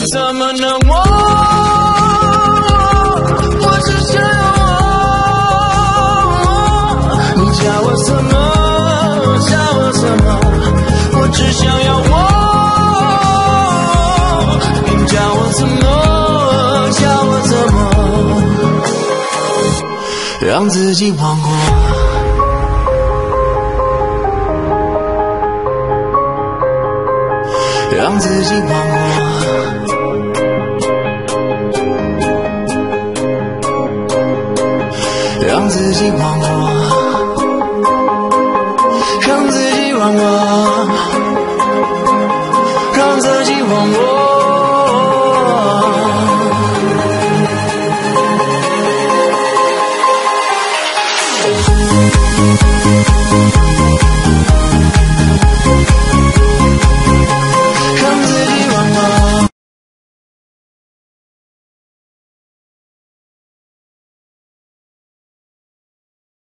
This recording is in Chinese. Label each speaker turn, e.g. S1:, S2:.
S1: 怎么能忘？我只想要我，你叫我什么？叫我什么？我只想要我，你叫我什么？叫我什么？让自己忘过。让自己忘我，让自己忘我。